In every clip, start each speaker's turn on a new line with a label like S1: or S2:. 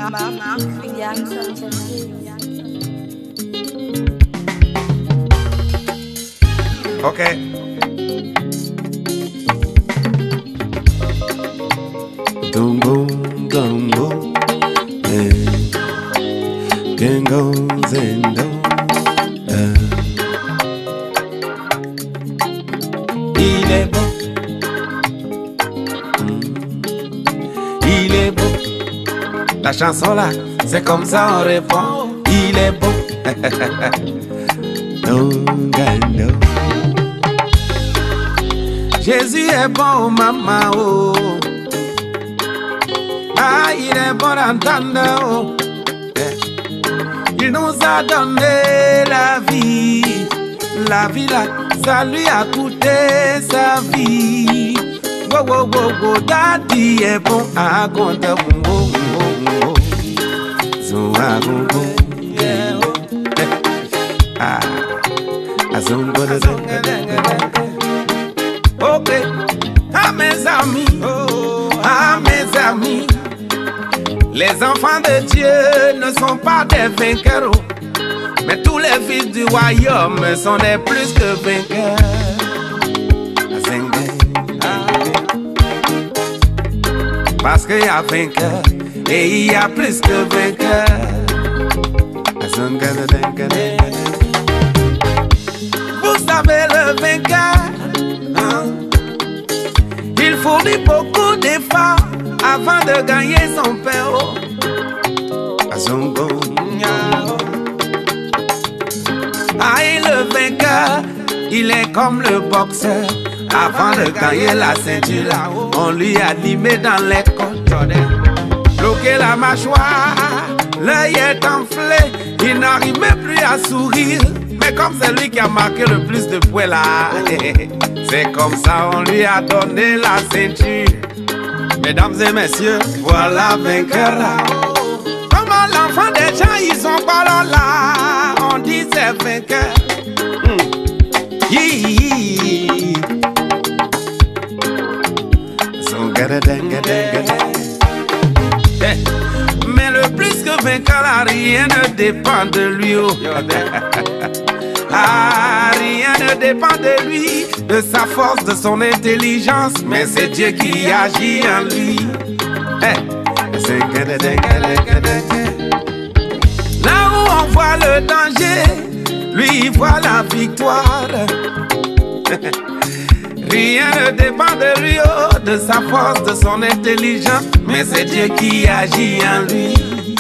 S1: Okay. Gumbo, gumbo, gango, zendo. Il est beau, il est beau. La chanson là, c'est comme ça on répond. Il est beau. No. Jésus est bon, maman, oh. Ah, il est bon d'entendre, oh. Il nous a donné la vie là, ça lui a coûté sa vie. Wow, daddy est bon à compter, ok, à mes amis, les enfants de Dieu ne sont pas des vainqueurs, mais tous les fils du royaume sont des plus que vainqueurs. Parce qu'il y a vainqueur et il y a plus que vainqueur. Vous savez le vainqueur, hein? Il fournit beaucoup d'efforts avant de gagner son pain. Ah, et le vainqueur, il est comme le boxeur. Avant de gagner la ceinture, on lui a limé dans les côtes, bloqué la mâchoire, l'œil est enflé, il n'arrive même plus à sourire. Mais comme c'est lui qui a marqué le plus de points là, c'est comme ça on lui a donné la ceinture. Mesdames et messieurs, voilà vainqueur là. Comment l'enfant des gens, ils sont pas là, on dit c'est vainqueur. Mais le plus que vainqueur, rien ne dépend de lui. Ah, rien ne dépend de lui, de sa force, de son intelligence, mais c'est Dieu qui agit en lui. Là où on voit le danger, lui il voit la victoire. Rien ne dépend de lui, oh, de sa force, de son intelligence, mais c'est Dieu qui agit en lui.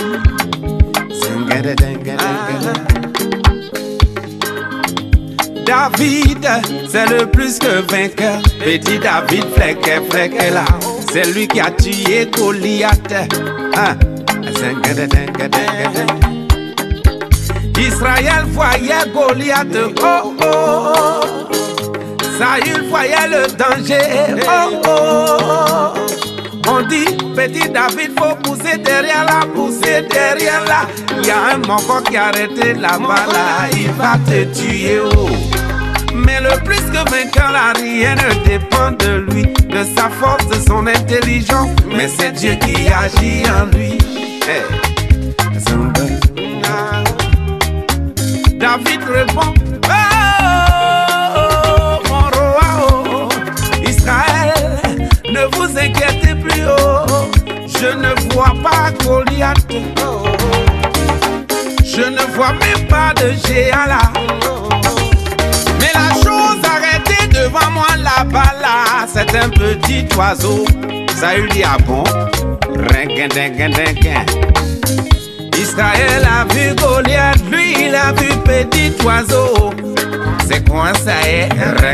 S1: David, c'est le plus que vainqueur. Petit David, fleque là. C'est lui qui a tué Goliath. Israël voyait Goliath, oh oh. Saül voyait le danger, oh oh. On dit, petit David, faut pousser derrière là, Il y a un moko qui a arrêté là-bas là, il va te tuer, oh. Mais le plus que vainqueur là, rien ne dépend de lui, de sa force, de son intelligence, mais c'est Dieu qui agit en lui. David répond, oh, mon roi, oh, Israël, ne vous inquiétez plus, oh, je ne vois pas Goliath, oh, je ne vois même pas de géant là, mais la chose arrêtée devant moi là-bas là, c'est un petit oiseau. Saül dit ah bon, Israël a vu Goliath, lui il a vu petit oiseau. C'est quoi ça est?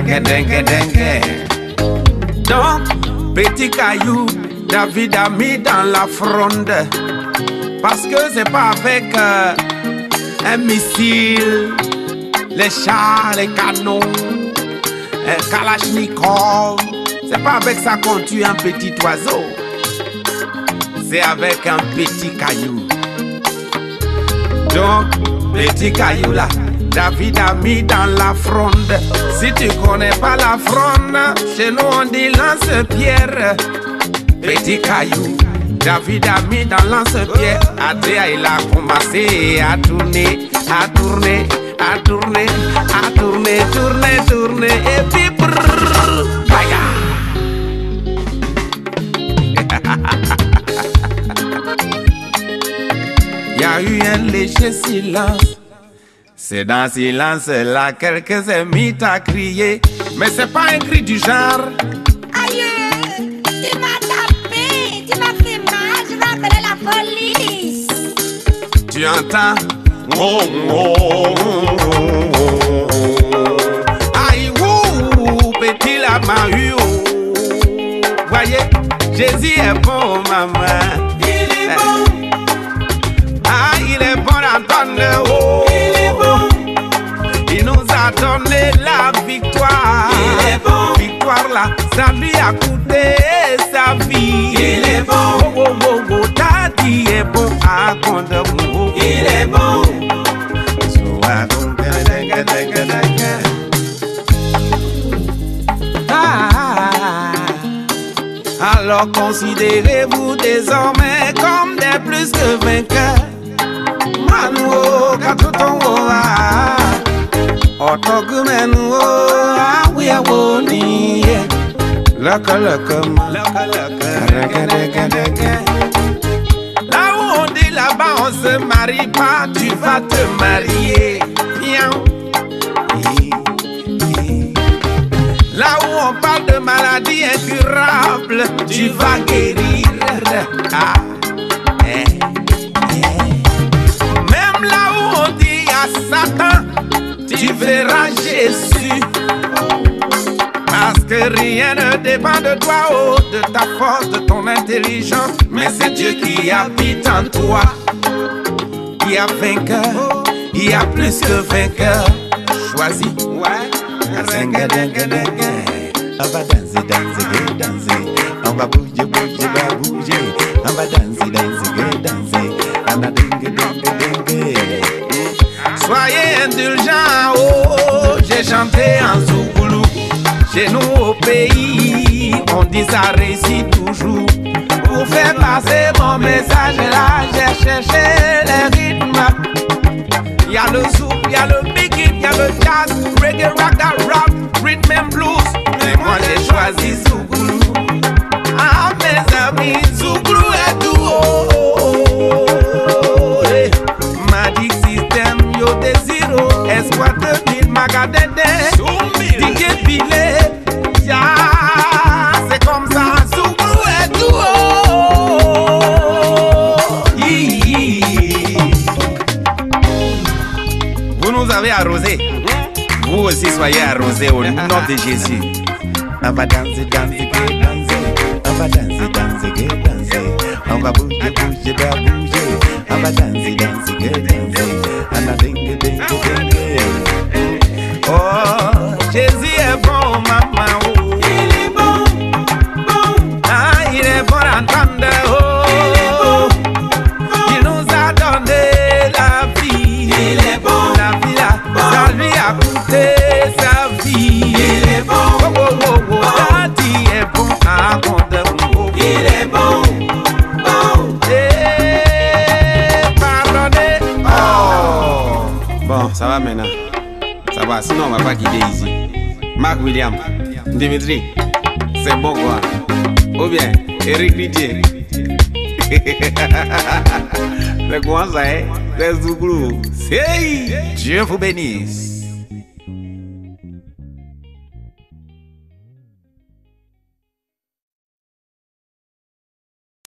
S1: Donc, petit caillou, David a mis dans la fronde. Parce que c'est pas avec un missile, les chars, les canons, Kalachnikov. C'est pas avec ça qu'on tue un petit oiseau. C'est avec un petit caillou. Donc, petit caillou là, David a mis dans la fronde. Si tu connais pas la fronde, chez nous on dit lance-pierre. Petit caillou, David a mis dans lance-pied. Adria, il a commencé à tourner, à tourner, à tourner, à tourner, tourner, tourner. Et puis, brrr, baya. Il y a eu un léger silence. C'est dans le silence là quelqu'un s'est mis à crier. Mais c'est pas un cri du genre.
S2: Aïe, tu m'as tapé, tu m'as fait mal, je vais appeler la police.
S1: Tu entends? Oh, oh, oh, oh, oh. Aïe, ouh, petit la mahu. Voyez, Jésus est bon, maman. Il est bon. Ah, il est bon à donner. Oh. Il est bon. Il nous a donné la victoire. Il est bon. Victoire là, ça lui a coûté sa vie. Il est bon. Oh, oh, oh, oh. Daddy est bon à condamner. Il est bon. So I don't alors considérez-vous désormais comme des plus que vainqueurs. Manuo katutongoa otogumenuo awiawoni laka là où on dit là-bas on se marie pas, tu vas te marier. Viens. Là où on parle de maladies incurables, tu vas guérir. Ah. Même là où on dit à Satan, tu verras Jésus. Parce que rien ne dépend de toi, oh, de ta force, de ton intelligence. Mais c'est Dieu qui habite en toi. Il y a vainqueur, il y a plus que vainqueur. Choisis. Ouais. On va danser, danser, danser. On va bouger, bouger, bouger. On va danser, danser, danser. On va dingue, dingue, dingue. Soyez indulgents, oh, j'ai chanté en Zougoulou. Chez nous au pays, on dit ça réussit toujours. Pour faire passer mon message là, j'ai cherché les rythmes. Il y a le zouk, il y a le big hit, il y a le jazz, reggae, ragga, rap, rhythm and blues. Mais moi j'ai choisi Zougoulou. Ah mes amis, Zougoulou est tout haut. Magic System, yo Desiro, Esquad 2000, Magadede, DJ Bilé, ya, c'est comme ça, Zougoulou est tout haut. Vous nous avez arrosé. Vous aussi soyez arrosés au nom de Jésus. On va danser, danser, danser. On va danser, danser, danser. On va bouger, bouger, bouger. On va danser, danser, danser. On va dingue, dingue, dingue. Oh, Jésus est bon, maman. Oh. Il est bon, bon. Ah, il est bon à entendre. Oh. Il nous a donné la vie. Il est bon, la vie là. Ça lui a coûté sa vie. Il est bon. Oh, oh, oh, oh. Daddy est bon à condamner. Il est bon. Bon. Pardonnez. Oh. Bon, ça va maintenant. Ça va, sinon on va pas quitter ici. Mark William, Dimitri, c'est bon quoi. Ou bien, Eric Didier. C'est quoi ça, hein? C'est Zouglou. Dieu vous bénisse.